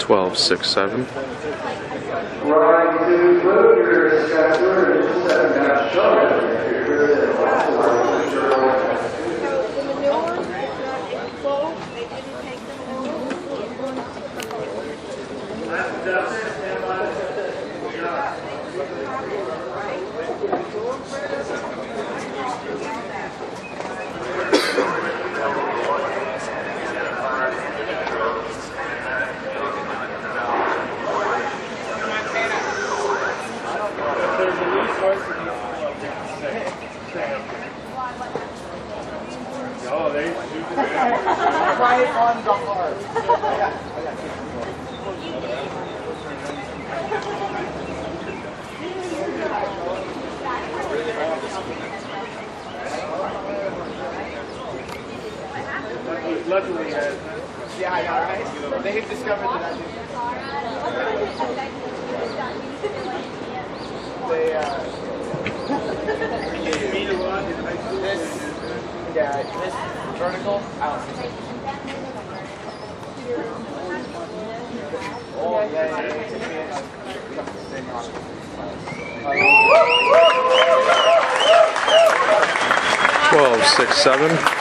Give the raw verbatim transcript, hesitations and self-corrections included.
twelve six seven. Right to move your Scott Stewart and just set down ShowNet. Oh, they right on the heart. Luckily, uh, yeah, I know, right? They had discovered that. They, uh, this, yeah, this vertical, I don't think. Oh, yeah, yeah, yeah. twelve six seven.